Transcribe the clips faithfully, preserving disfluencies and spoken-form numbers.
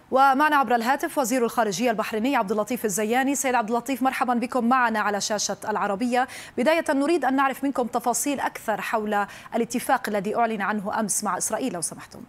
ومعنا عبر الهاتف وزير الخارجية البحريني عبد اللطيف الزياني. سيد عبد اللطيف، مرحبا بكم معنا على شاشة العربية. بداية نريد أن نعرف منكم تفاصيل أكثر حول الاتفاق الذي أعلن عنه أمس مع إسرائيل لو سمحتم.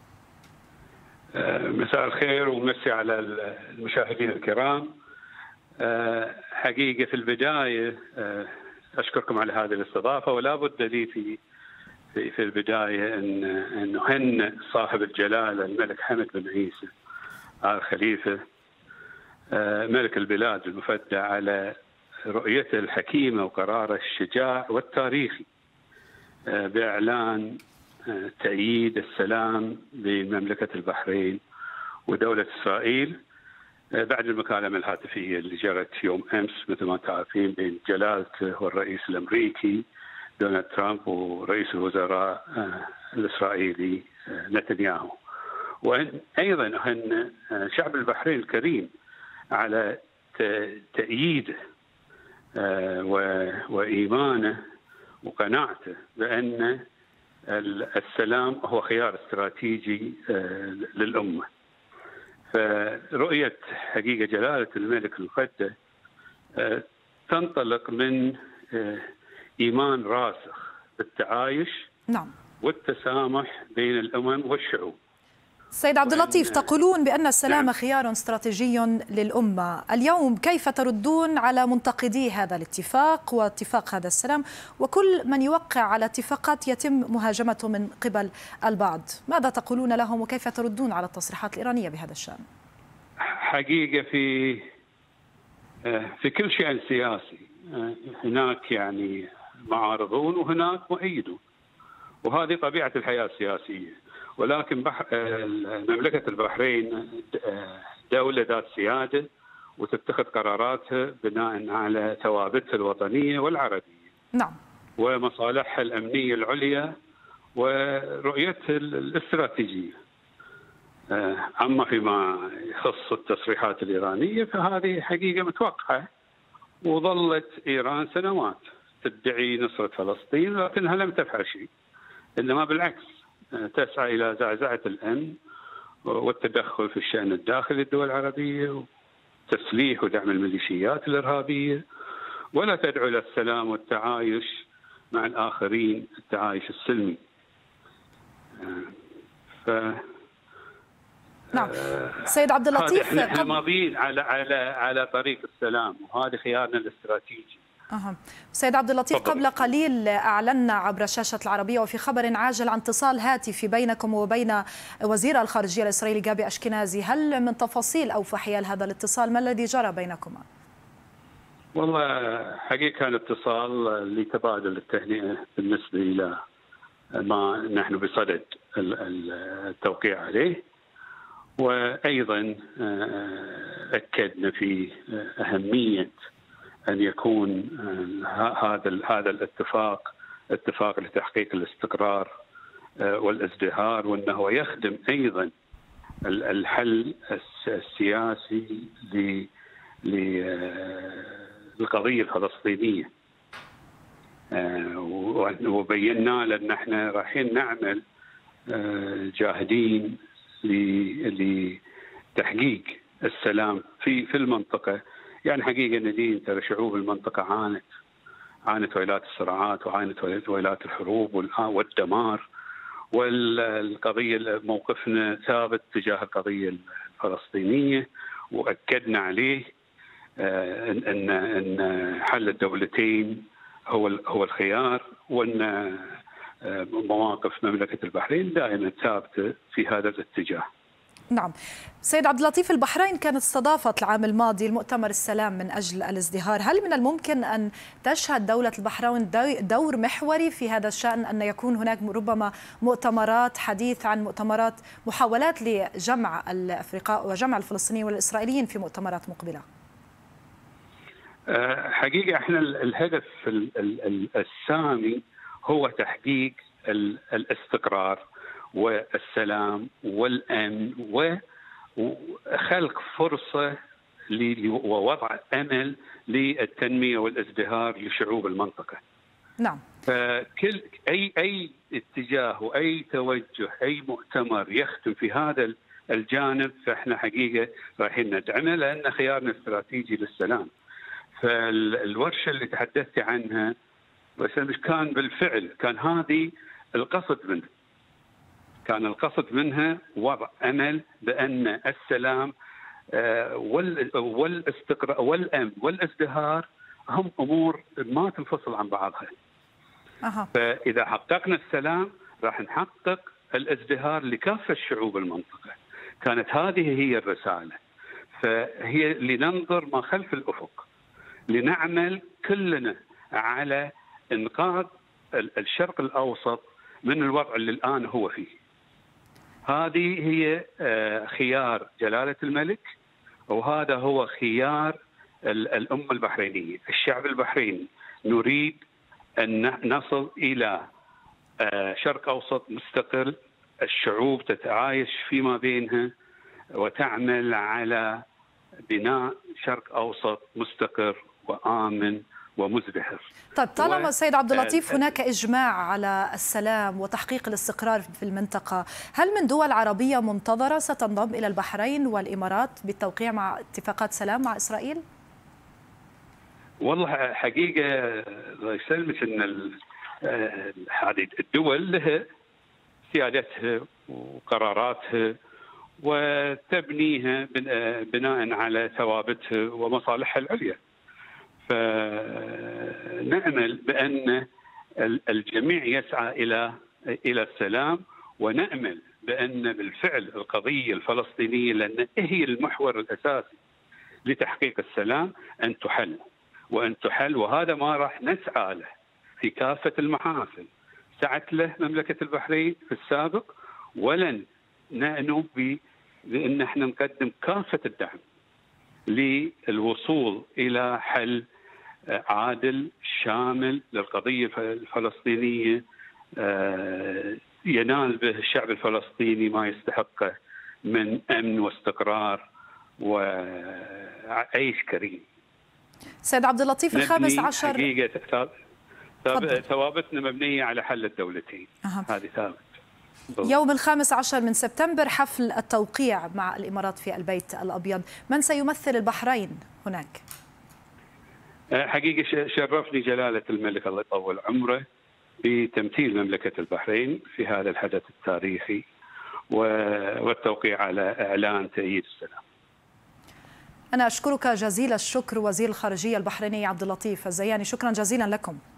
مساء الخير ومسي على المشاهدين الكرام. حقيقة في البداية أشكركم على هذه الاستضافة، ولا بد لي في في في البداية أن أن نهنئ صاحب الجلالة الملك حمد بن عيسى آل خليفة ملك البلاد المفدى على رؤيته الحكيمة وقراره الشجاع والتاريخي بإعلان تأييد السلام بين مملكة البحرين ودولة إسرائيل بعد المكالمة الهاتفية اللي جرت يوم أمس مثل ما تعرفين بين جلالته والرئيس الأمريكي دونالد ترامب ورئيس الوزراء الإسرائيلي نتنياهو. وأيضا أن شعب البحرين الكريم على تأييده وإيمانه وقناعته بأن السلام هو خيار استراتيجي للأمة. فرؤية حقيقة جلالة الملك المفدى تنطلق من إيمان راسخ بالتعايش نعم. والتسامح بين الأمم والشعوب. سيد عبد اللطيف، تقولون بأن السلام نعم. خيار استراتيجي للأمة. اليوم كيف تردون على منتقدي هذا الاتفاق واتفاق هذا السلام وكل من يوقع على اتفاقات يتم مهاجمته من قبل البعض؟ ماذا تقولون لهم وكيف تردون على التصريحات الإيرانية بهذا الشأن؟ حقيقة في في كل شيء سياسي هناك يعني معارضون وهناك مؤيدون، وهذه طبيعة الحياة السياسية. ولكن بح... مملكة البحرين دولة ذات سيادة وتتخذ قراراتها بناء على ثوابتها الوطنية والعربية نعم. ومصالحها الأمنية العليا ورؤيتها الاستراتيجية. أما فيما يخص التصريحات الإيرانية فهذه حقيقة متوقعة، وظلت إيران سنوات تدعي نصرة فلسطين لكنها لم تفعل شيء، إنما بالعكس تسعى إلى زعزعة الأمن والتدخل في الشأن الداخلي للدول العربية وتسليح ودعم الميليشيات الإرهابية، ولا تدعو إلى السلام والتعايش مع الآخرين، التعايش السلمي. ف نعم. سيد عبد اللطيف، احنا ماضيين على على على طريق السلام وهذا خيارنا الاستراتيجي. أه. سيد عبد اللطيف، قبل قليل أعلنا عبر شاشة العربية وفي خبر عاجل عن اتصال هاتفي بينكم وبين وزير الخارجية الإسرائيلي جابي أشكنازي. هل من تفاصيل أوفى حيال هذا الاتصال؟ ما الذي جرى بينكما؟ والله حقيقة كان اتصال لتبادل التهنئة بالنسبة إلى ما نحن بصدد التوقيع عليه، وأيضا أكدنا في أهمية أن يكون هذا هذا الاتفاق اتفاق لتحقيق الاستقرار والازدهار، وأنه يخدم أيضا الحل السياسي للقضية الفلسطينية. وبينا لأن احنا رايحين نعمل جاهدين لتحقيق السلام في في المنطقة. يعني حقيقة ندين ترى شعوب المنطقة عانت عانت ويلات الصراعات وعانت ويلات الحروب والدمار، والقضية موقفنا ثابت تجاه القضية الفلسطينية، وأكدنا عليه أن أن حل الدولتين هو هو الخيار، وأن مواقف مملكة البحرين دائما ثابتة في هذا الاتجاه. نعم. سيد عبد اللطيف، البحرين كانت استضافت العام الماضي المؤتمر السلام من أجل الازدهار. هل من الممكن أن تشهد دولة البحرين دور محوري في هذا الشأن، أن يكون هناك ربما مؤتمرات حديث عن مؤتمرات محاولات لجمع الأفرقاء وجمع الفلسطينيين والإسرائيليين في مؤتمرات مقبلة؟ حقيقة احنا الهدف السامي هو تحقيق الاستقرار والسلام والأمن وخلق فرصة ووضع أمل للتنمية والازدهار لشعوب المنطقة. نعم. فكل أي أي اتجاه وأي توجه أي مؤتمر يخدم في هذا الجانب فاحنا حقيقه رايحين ندعمه لان خيارنا الاستراتيجي للسلام. فالورشه اللي تحدثت عنها بس كان بالفعل كان هذه القصد منها. كان القصد منها وضع امل بان السلام والاستقرار والامن والازدهار هم امور ما تنفصل عن بعضها. أه. فاذا حققنا السلام راح نحقق الازدهار لكافه شعوب المنطقه. كانت هذه هي الرساله. فهي لننظر ما خلف الافق، لنعمل كلنا على انقاذ الشرق الاوسط من الوضع اللي الان هو فيه. هذه هي خيار جلاله الملك، وهذا هو خيار الامه البحرينيه، الشعب البحريني. نريد ان نصل الى شرق اوسط مستقل، الشعوب تتعايش فيما بينها وتعمل على بناء شرق اوسط مستقر وامن ومزدهر. طيب طالما سيد عبد اللطيف هناك اجماع على السلام وتحقيق الاستقرار في المنطقه، هل من دول عربيه منتظره ستنضم الى البحرين والامارات بالتوقيع مع اتفاقات سلام مع اسرائيل؟ والله حقيقه الله يسلمك ان هذه الدول لها سيادتها وقراراتها وتبنيها بناء على ثوابتها ومصالحها العليا. فنأمل بأن الجميع يسعى إلى إلى السلام، ونأمل بأن بالفعل القضية الفلسطينية لأن هي المحور الأساسي لتحقيق السلام أن تحل وأن تحل وهذا ما راح نسعى له في كافة المحافل. سعت له مملكة البحرين في السابق، ولن ننوب بأن احنا نقدم كافة الدعم للوصول إلى حل عادل شامل للقضية الفلسطينية ينال به الشعب الفلسطيني ما يستحقه من أمن واستقرار وعيش كريم. سيد عبد اللطيف، الخامس عشر حقيقة ثوابتنا مبنية على حل الدولتين. أه. هذه ثابت. يوم الخامس عشر من سبتمبر حفل التوقيع مع الإمارات في البيت الأبيض، من سيمثل البحرين هناك؟ حقيقة شرفني جلالة الملك الله يطول عمره بتمثيل مملكة البحرين في هذا الحدث التاريخي والتوقيع على إعلان تأييد السلام. أنا أشكرك جزيل الشكر وزير الخارجية البحريني عبد اللطيف الزياني، شكرا جزيلا لكم.